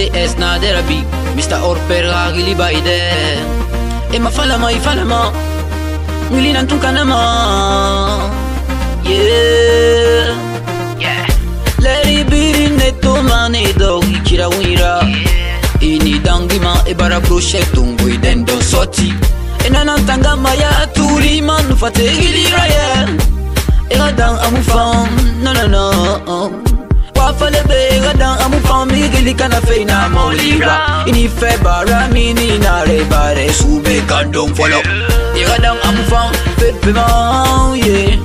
TS na derabi Mr. Orper gili baide E ma falama Ngili nantun kanama Yeah Leri biri neto mane dogi kira wira Ini dangima e bara broshe tungu idendo soti E nanantanga maya turi manu fate gili raya E gadang amufam no Wafale be gadang amufam gili kana feina molira Ini febara mini nare bare sube kandong follow E gadang amufam pepe man yeah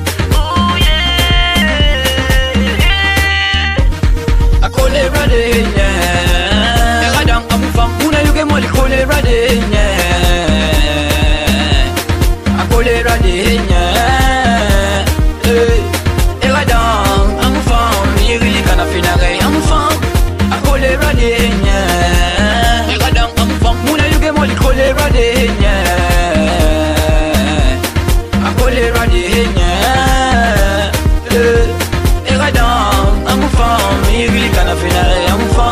Kolera de nye Egadang amufam Una yuge moli kolera de nye Kolera de nye Egadang amufam Yigili kana finare amufam Kolera de nye Egadang amufam Una yuge moli kolera de nye Kolera de nye Egadang amufam Yigili kana finare amufam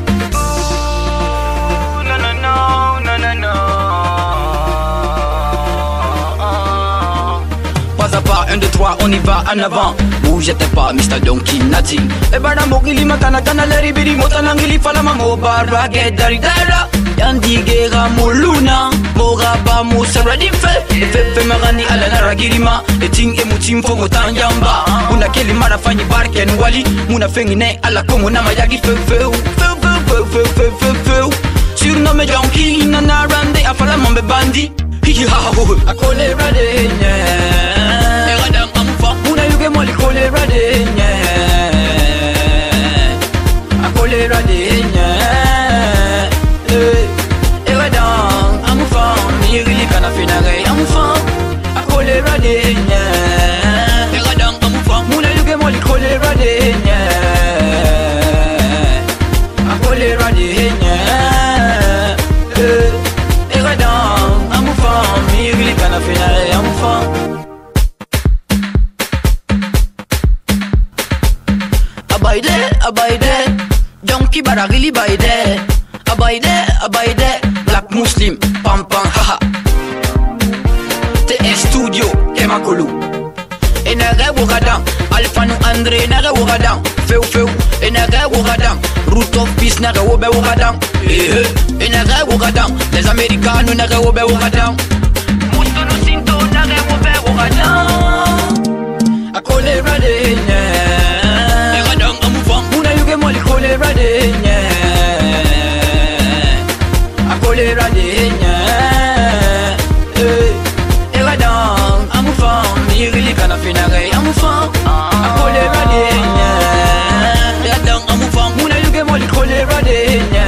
Pas à pas, 1, 2, 3, on y va en avant Bougez pas, Mr. Donkey Nati E bara mogili makana kana leri biri Motana ngili fala mamo barra Gedari dara Yandi gera muluna Moraba musara dife Efefe magani ala nara girima Eting emutim fongo tanjamba Una keli marafanyi barken wali Muna fengine ala kongo na mayagi feu Surnomme Donkey nanarande Afala mambe bandi Hihi ha ha ho Kolera de nye Egadang amufam Una yuge moli kolera de nye Kolera de nye Egadang amufam Yigili kana finare amufam Kolera de nye Egadang amufam Una yuge moli kolera de nye Kolera de nye Egadang amufam Yigili kana finare amufam Abaide Donkey baragili baide Abaide Black Muslim Pam haha TS Studio Kemakolu Enage wogadang Alfanu Andre nage wogadang Feu Enage wogadang Root of Peace nage wobe wogadang Enage wogadang Les Americanos nage wobe wogadang Musto no sinto nage wobe wogadang Kolera de nye Egadang amufam Una yuge moli kolera de nye Kolera de nye Egadang amufam Yigili kana finare amufam Kolera de nye Egadang amufam Una yuge moli kolera de nye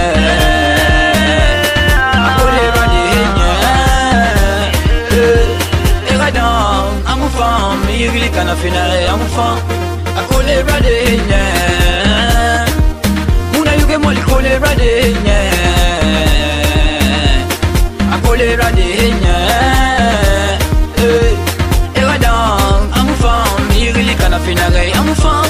Kolera de nye Egadang amufam Yigili kana finare amufam Kolera de nye Una yuge moli kolera de nye Kolera de nye Egadang amufam Yigili kana finare amufam